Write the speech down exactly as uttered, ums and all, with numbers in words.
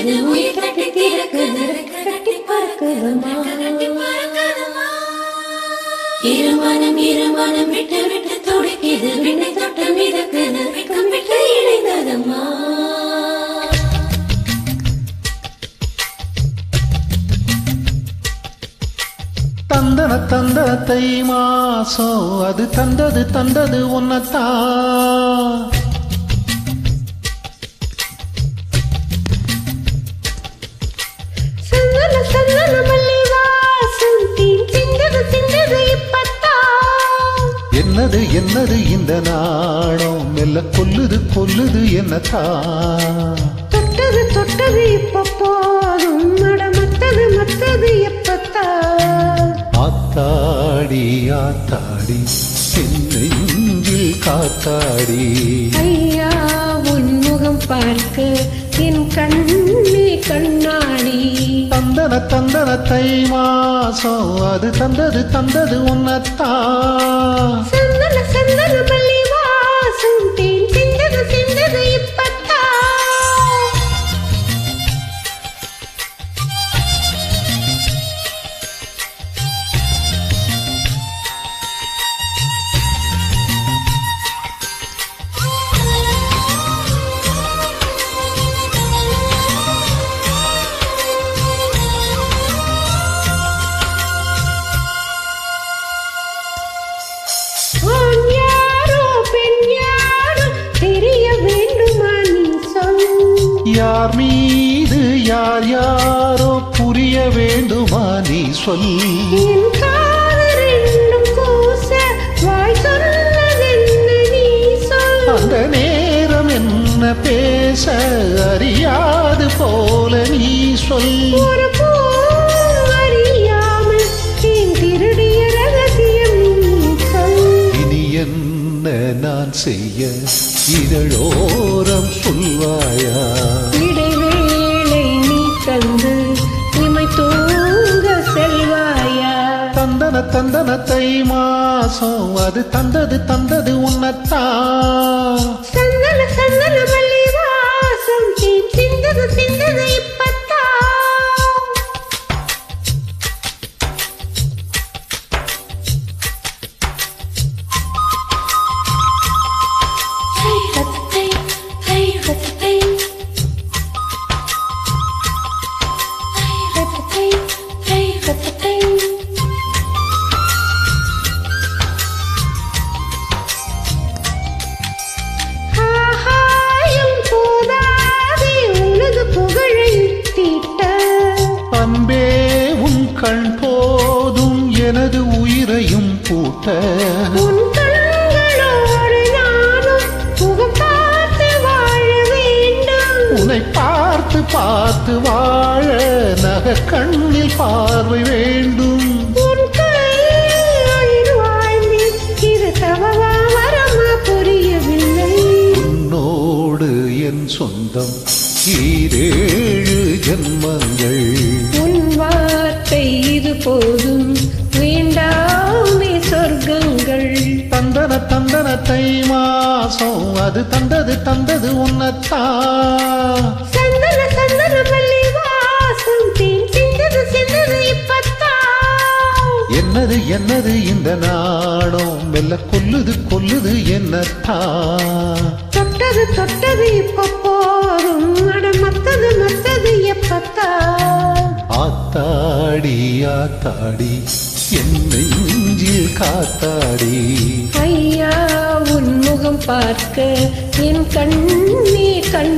துடிக்குது உயிர் தட்டி திறக்குது கட்டி பறக்குதுமா இருமனம் இருமனம் விட்டு விட்டு துடிக்குது விண்ணை தொட்டு மிதக்குது வெக்கம் விட்டு இணைந்ததம்மா தந்தன தந்தன தை மாசம் அது தந்தது தந்தது உன்னத்தான் சந்தன சந்தன மல்லி வாசம் தீன் சிந்தது சிந்தது இப்பத்தான் என்னது என்னது இந்த நாணம் மெல்ல கொல்லுது கொல்லுது என்னத்தான் தொட்டது தொட்டது இப்ப போதும் மடமத்தது மத்தது எப்பத்தான் ஆத்தாடி ஆத்தாடி நெஞ்சில் காத்தாடி ஐயா உன் முகம் பார்க்க என் கண்ணே கண்ணாடி தந்தன தந்தன தை மாசம் அது தந்தது தந்தது உன்னத்தான் சந்தன சந்தன மல்லி வாசம் தேன் சிந்தது சிந்தது இப்பத்தான் யார் மீது யார் யாரோ புரிய வேண்டுமா நீ சொல் என் காதல் ரெண்டும் கூச வாய் சொன்னதென்ன நீ சொல் அந்த நேரம் என்ன பேச அறியாது போல நீ சொல் ஒரு பூ அறியாமல் என் திருடிய ரகசியம் நீ சொல் இனி என்ன நான் செய்ய இதழோரம் சொல்வாயா இடைவேளை நீ தந்து இமை தூங்க செல்வாயா தந்தன தந்தன தை மாசம் அது தந்தது தந்தது உன்னத்தான் சந்தன சந்தன மல்லி வாசம் தேன் சிந்தது சிந்தது இப்பத்தான் அன்பே உன் கண் போதும் எனது உயிரையும் பூட்ட உன் கண்களோடு நானும் முகம் பார்த்து வாழ வேண்டும் உன்னை பார்த்து பார்த்து வாழ நக கண்ணில் பார்வை வேண்டும் உன் கையில் வாழ்ந்து இது தவவா வரமா புரியவில்லை உன்னோடு என் சொந்தம் ஈரேழு ஜன்மங்கள் உன் வார்த்தை இது போதும் வேண்டாமே சொர்க்கங்கள் தந்தன தந்தன தை மாசம் அது தந்தது தந்தது உன்னத்தான் சந்தன சந்தன மல்லி வாசம் தேன் சிந்தது சிந்தது இப்பத்தான் என்னது என்னது இந்த நாணம் மெல்ல கொல்லுது கொல்லுது என்னத்தான் தொட்டது தொட்டது இப்ப போதும் மத்தது மத்தது எப்பத்தான் ஆத்தாடி ஆத்தாடி என் நெஞ்சில் காத்தாடி ஐயா உன் முகம் பார்க்க என் கண்ணே கண்